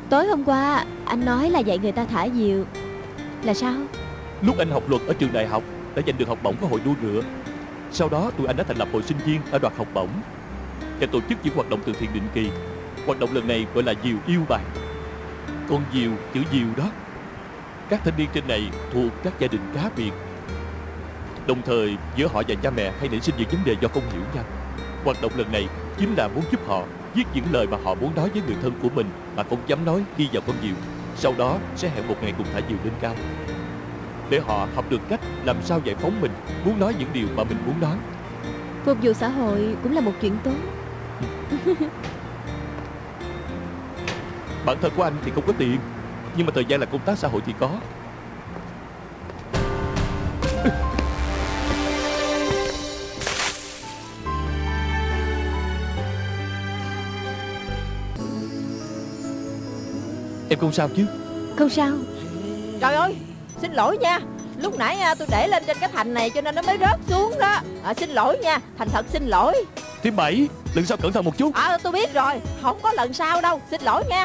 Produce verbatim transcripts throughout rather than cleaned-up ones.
Tối hôm qua anh nói là dạy người ta thả diều. Là sao? Lúc anh học luật ở trường đại học đã giành được học bổng của hội đua ngựa. Sau đó tụi anh đã thành lập hội sinh viên ở đoạt học bổng và tổ chức những hoạt động từ thiện định kỳ. Hoạt động lần này gọi là diều yêu bạn. Con diều, chữ diều đó. Các thanh niên trên này thuộc các gia đình cá biệt. Đồng thời giữa họ và cha mẹ hay nảy sinh những vấn đề do không hiểu nhau. Hoạt động lần này chính là muốn giúp họ viết những lời mà họ muốn nói với người thân của mình mà không dám nói khi vào con diều. Sau đó sẽ hẹn một ngày cùng thả diều lên cao, để họ học được cách làm sao giải phóng mình, muốn nói những điều mà mình muốn nói. Phục vụ xã hội cũng là một chuyện tốt. Bản thân của anh thì không có tiền, nhưng mà thời gian làm công tác xã hội thì có. Em không sao chứ? Không sao. Trời ơi, xin lỗi nha. Lúc nãy tôi để lên trên cái thành này cho nên nó mới rớt xuống đó. à, Xin lỗi nha, thành thật xin lỗi. Thứ Bảy, lần sau cẩn thận một chút. À tôi biết rồi, không có lần sau đâu. Xin lỗi nha.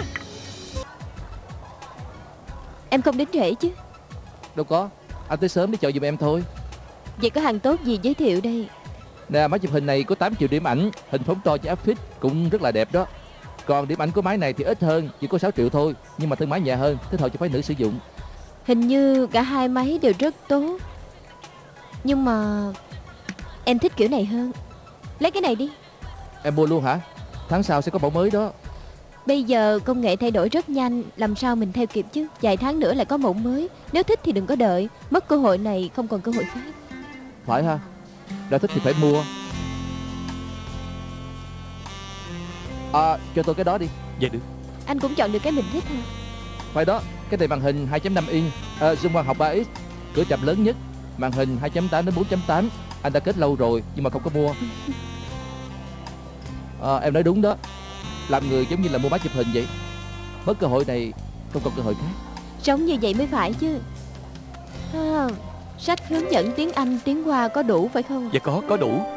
Em không đến trễ chứ? Đâu có, anh tới sớm để chọn giùm em thôi. Vậy có hàng tốt gì giới thiệu đây? Nè, máy chụp hình này có tám triệu điểm ảnh. Hình phóng to cho áp phích cũng rất là đẹp đó. Còn điểm ảnh của máy này thì ít hơn, chỉ có sáu triệu thôi. Nhưng mà thân máy nhẹ hơn, thích hợp cho phái nữ sử dụng. Hình như cả hai máy đều rất tốt. Nhưng mà em thích kiểu này hơn. Lấy cái này đi. Em mua luôn hả? Tháng sau sẽ có mẫu mới đó. Bây giờ công nghệ thay đổi rất nhanh, làm sao mình theo kịp chứ? Vài tháng nữa lại có mẫu mới. Nếu thích thì đừng có đợi. Mất cơ hội này không còn cơ hội khác. Phải ha, đã thích thì phải mua. À, cho tôi cái đó đi. Dạ được. Anh cũng chọn được cái mình thích hả? Phải đó, cái này màn hình hai chấm năm inch, à, zoom quang học ba x, cửa chập lớn nhất, màn hình hai chấm tám đến bốn chấm tám. Anh đã kết lâu rồi nhưng mà không có mua. À, em nói đúng đó. Làm người giống như là mua máy chụp hình vậy. Mất cơ hội này không còn cơ hội khác. Sống như vậy mới phải chứ. À, sách hướng dẫn tiếng Anh, tiếng Hoa có đủ phải không? Dạ có, có đủ.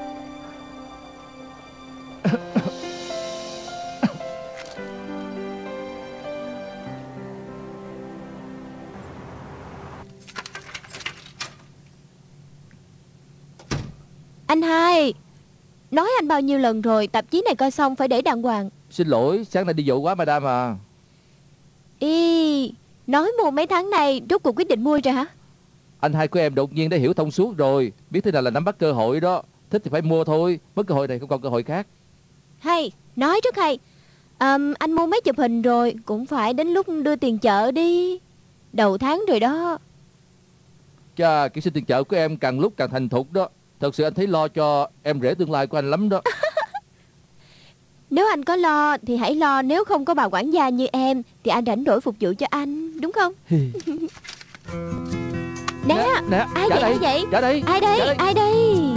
Anh hai, nói anh bao nhiêu lần rồi, tạp chí này coi xong phải để đàng hoàng. Xin lỗi, sáng nay đi dội quá madam à. Ý, nói mua mấy tháng này, rốt cuộc quyết định mua rồi hả? Anh hai của em đột nhiên đã hiểu thông suốt rồi. Biết thế nào là nắm bắt cơ hội đó. Thích thì phải mua thôi. Mất cơ hội này không còn cơ hội khác. Hay, nói rất hay. à, Anh mua máy chụp hình rồi, cũng phải đến lúc đưa tiền chợ đi. Đầu tháng rồi đó. Chà, kỹ sư tiền chợ của em càng lúc càng thành thục đó. Thật sự anh thấy lo cho em rể tương lai của anh lắm đó. Nếu anh có lo thì hãy lo. Nếu không có bà quản gia như em thì anh rảnh rỗi phục vụ cho anh, đúng không? Nè, nè, nè, ai vậy, đây, ai vậy? Trả đây, Ai đây, đây, ai đây?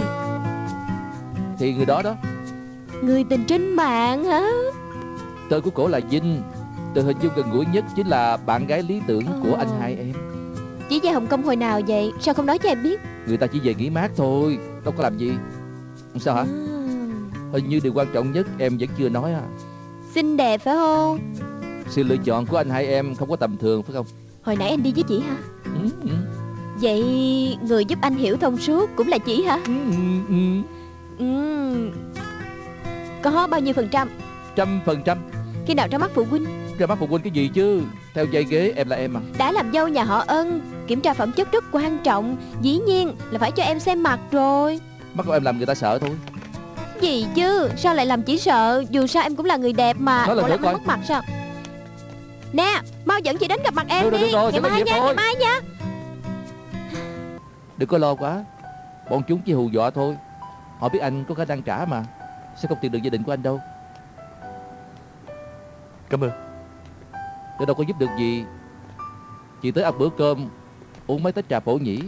Thì người đó đó. Người tình trên mạng hả? Tên của cổ là Vinh. Từ hình dung gần gũi nhất chính là bạn gái lý tưởng ờ. của anh hai em. Chỉ về Hồng Kông hồi nào vậy? Sao không nói cho em biết? Người ta chỉ về nghỉ mát thôi, đâu có làm gì. Sao hả? À, Hình như điều quan trọng nhất em vẫn chưa nói à. xinh đẹp phải không? Sự lựa chọn của anh hai em không có tầm thường phải không? Hồi nãy anh đi với chị hả? Ừ, ừ. Vậy người giúp anh hiểu thông suốt cũng là chị hả? Ừ, ừ. Ừ. Có bao nhiêu phần trăm? Trăm phần trăm. Khi nào ra mắt phụ huynh? Ra mắt phụ huynh cái gì chứ? Theo dây ghế em là em à. Đã làm dâu nhà họ Ân, kiểm tra phẩm chất rất quan trọng. Dĩ nhiên là phải cho em xem mặt rồi. Mắt của em làm người ta sợ thôi. Gì chứ? Sao lại làm chỉ sợ? Dù sao em cũng là người đẹp mà. Nói lần Ủa, nữa làm coi. mất mặt sao? Nè, mau dẫn chị đến gặp mặt em Được rồi, đi. được rồi, Ngày sẽ mai về nha, thôi. ngày mai nha. Đừng có lo quá. Bọn chúng chỉ hù dọa thôi. Họ biết anh có khả năng trả mà. Sẽ không tìm được gia đình của anh đâu. Cảm ơn. Tôi đâu có giúp được gì. Chỉ tới ăn bữa cơm, uống mấy tách trà phổ nhĩ.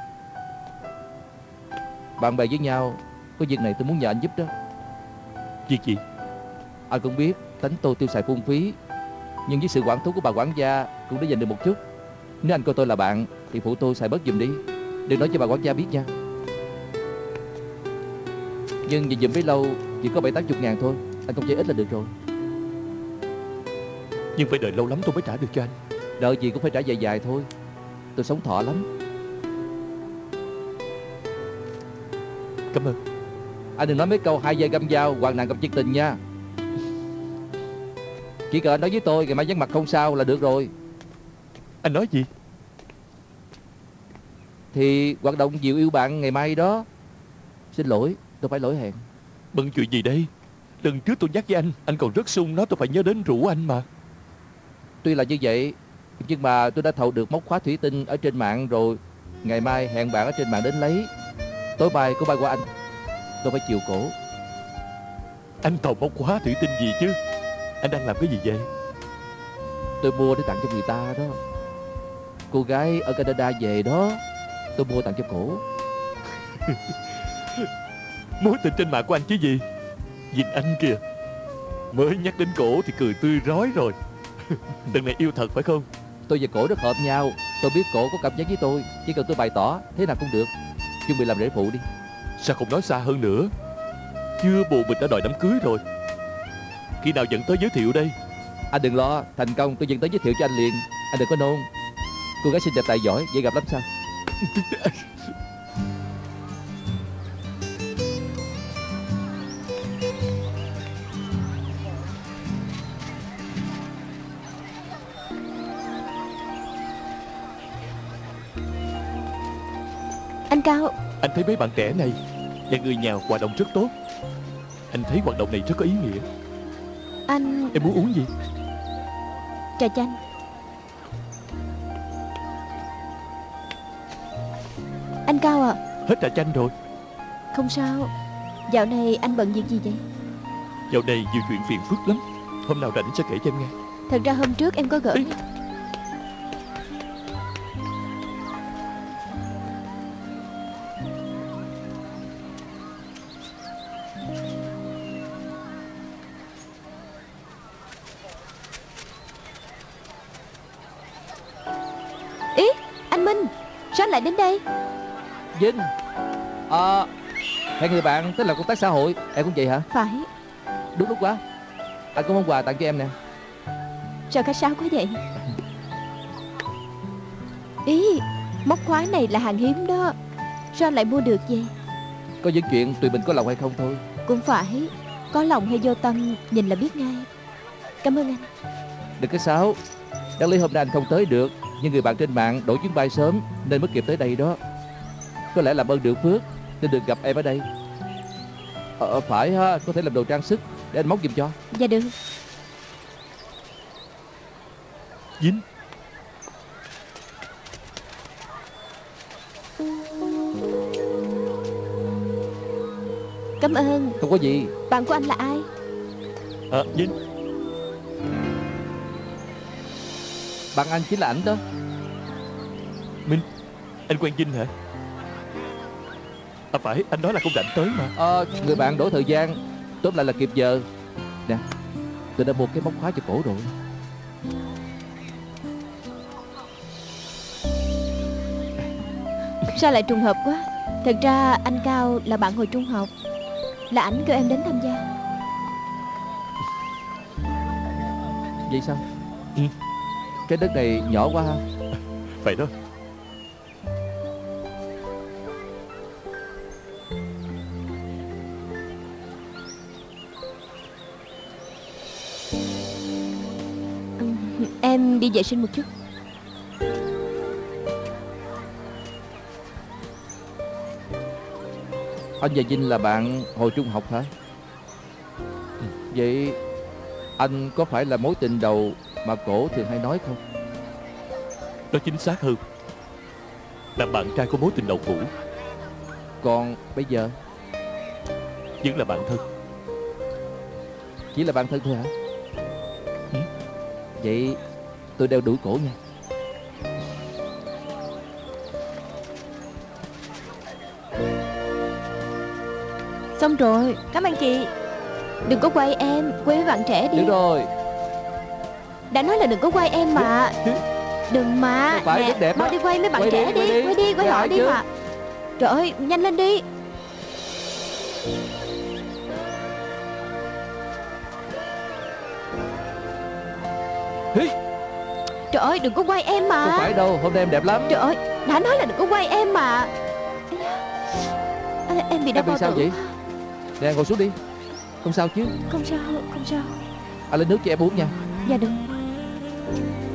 Bạn bè với nhau. Có việc này tôi muốn nhờ anh giúp đó. Việc gì? Anh cũng biết tánh tôi tiêu xài phung phí, nhưng với sự quản thúc của bà quản gia cũng đã dành được một chút. Nếu anh coi tôi là bạn thì phụ tôi xài bớt giùm đi. Đừng nói cho bà quản gia biết nha. Nhưng nhìn giùm bấy lâu chỉ có bảy tám chục ngàn thôi. Anh không chơi ít là được rồi. Nhưng phải đợi lâu lắm tôi mới trả được cho anh. Đợi gì cũng phải trả dài dài thôi. Tôi sống thọ lắm. Cảm ơn. Anh đừng nói mấy câu hai dây găm dao, hoàng nạn gặp chân tình nha. Chỉ cần anh nói với tôi ngày mai vắng mặt không sao là được rồi. Anh nói gì? Thì hoạt động dịu yêu bạn ngày mai đó. Xin lỗi, tôi phải lỗi hẹn. Bận chuyện gì đây? Lần trước tôi nhắc với anh, anh còn rất sung nói tôi phải nhớ đến rủ anh mà. Tuy là như vậy, nhưng mà tôi đã thầu được móc khóa thủy tinh ở trên mạng rồi. Ngày mai hẹn bạn ở trên mạng đến lấy. Tối mai cô bay qua anh. Tôi phải chiều cổ. Anh thầu móc khóa thủy tinh gì chứ? Anh đang làm cái gì vậy? Tôi mua để tặng cho người ta đó. Cô gái ở Canada về đó. Tôi mua tặng cho cổ. Mối tình trên mạng của anh chứ gì? Nhìn anh kìa, mới nhắc đến cổ thì cười tươi rói rồi. Lần này yêu thật phải không? Tôi và cổ rất hợp nhau. Tôi biết cổ có cảm giác với tôi. Chỉ cần tôi bày tỏ thế nào cũng được. Chuẩn bị làm rễ phụ đi. Sao không nói xa hơn nữa? Chưa bù mình đã đòi đám cưới rồi. Khi nào dẫn tới giới thiệu đây? Anh đừng lo, thành công tôi dẫn tới giới thiệu cho anh liền. Anh đừng có nôn. Cô gái xinh đẹp tài giỏi, dễ gặp lắm sao? Anh Cao. Anh thấy mấy bạn trẻ này và người nhà hoạt động rất tốt. Anh thấy hoạt động này rất có ý nghĩa. Anh... Em muốn uống gì? Trà chanh. Anh Cao à. Hết trà chanh rồi. Không sao. Dạo này anh bận việc gì vậy? Dạo này nhiều chuyện phiền phức lắm. Hôm nào rảnh sẽ kể cho em nghe. Thật ra hôm trước em có gửi. Ý, anh Minh, sao anh lại đến đây? Vinh. À, hẹn người bạn tới làm công tác xã hội. Em cũng vậy hả? Phải. Đúng lúc quá. Anh có món quà tặng cho em nè. Sao khách sáo quá vậy? Ý, móc khóa này là hàng hiếm đó. Sao anh lại mua được vậy? Có những chuyện tùy mình có lòng hay không thôi. Cũng phải. Có lòng hay vô tâm nhìn là biết ngay. Cảm ơn anh. Đừng có sáo. Đáng lý hôm nay anh không tới được, nhưng người bạn trên mạng đổi chuyến bay sớm nên mới kịp tới đây đó. Có lẽ làm ơn được phước nên được gặp em ở đây. Ờ phải ha, có thể làm đồ trang sức để anh móc giùm cho. Dạ được. Vinh. Cảm ơn. Không có gì. Bạn của anh là ai? À, Vinh. Bạn anh chính là ảnh đó. Minh, anh quen Vinh hả? À phải, anh nói là không rảnh tới mà. Ờ, người bạn đổi thời gian, tóm lại là kịp giờ. Nè, tôi đã mua cái móc khóa cho cổ rồi. Sao lại trùng hợp quá. Thật ra anh Cao là bạn hồi trung học. Là ảnh kêu em đến tham gia. Vậy sao? Ừ. Cái đất này nhỏ quá ha. Vậy đó. Ừ, em đi vệ sinh một chút. Anh và Vinh là bạn hồi trung học hả? Vậy anh có phải là mối tình đầu mà cổ thường hay nói không? Đó chính xác hơn. Là bạn trai của mối tình đầu cũ. Còn bây giờ Vẫn là bạn thân. chỉ là bạn thân thôi hả? Ừ. Vậy tôi đeo đuổi cổ nha. Xong rồi. Cảm ơn chị. Đừng có quay em, quay với bạn trẻ đi. Được rồi. Đã nói là đừng có quay em mà. Đừng mà. Không phải, Nè, rất đẹp mau đó. đi quay với bạn Quay trẻ đi, đi, quay đi. quay đi, quay Quay họ lại đi chứ. mà. Trời ơi, nhanh lên đi. Trời ơi đừng có quay em mà. Không phải đâu, hôm nay em đẹp lắm. Trời ơi đã nói là đừng có quay em mà. À, em bị đau Em bị bao sao tử. vậy? Nè ngồi xuống đi. Không sao chứ? Không sao, không sao. Anh lấy nước cho em uống nha. Dạ đừng.